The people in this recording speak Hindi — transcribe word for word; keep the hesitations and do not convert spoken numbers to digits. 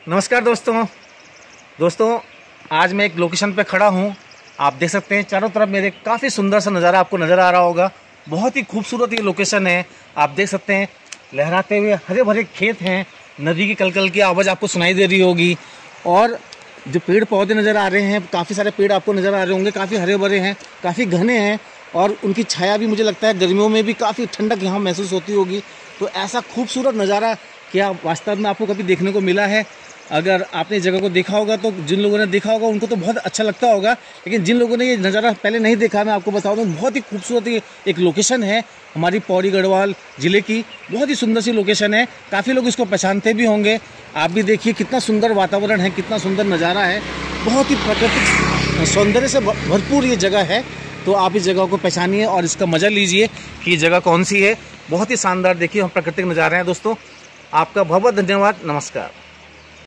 नमस्कार दोस्तों दोस्तों आज मैं एक लोकेशन पे खड़ा हूँ। आप देख सकते हैं चारों तरफ मेरे काफ़ी सुंदर सा नज़ारा आपको नज़र आ रहा होगा। बहुत ही खूबसूरत ये लोकेशन है। आप देख सकते हैं लहराते हुए हरे भरे खेत हैं, नदी की कलकल की आवाज़ आपको सुनाई दे रही होगी और जो पेड़ पौधे नज़र आ रहे हैं, काफ़ी सारे पेड़ आपको नज़र आ रहे होंगे, काफ़ी हरे भरे हैं, काफ़ी घने हैं और उनकी छाया भी मुझे लगता है गर्मियों में भी काफ़ी ठंडक यहाँ महसूस होती होगी। तो ऐसा खूबसूरत नज़ारा क्या वास्तव में आपको कभी देखने को मिला है? अगर आपने इस जगह को देखा होगा तो जिन लोगों ने देखा होगा उनको तो बहुत अच्छा लगता होगा, लेकिन जिन लोगों ने ये नज़ारा पहले नहीं देखा, मैं आपको बता दूं बहुत ही खूबसूरत एक लोकेशन है हमारी पौड़ी गढ़वाल ज़िले की। बहुत ही सुंदर सी लोकेशन है, काफ़ी लोग इसको पहचानते भी होंगे। आप भी देखिए कितना सुंदर वातावरण है, कितना सुंदर नज़ारा है, बहुत ही प्राकृतिक सौंदर्य से भरपूर ये जगह है। तो आप इस जगह को पहचानिए और इसका मज़ा लीजिए कि ये जगह कौन सी है। बहुत ही शानदार देखिए हम प्राकृतिक नज़ारे हैं दोस्तों। आपका बहुत बहुत धन्यवाद। नमस्कार।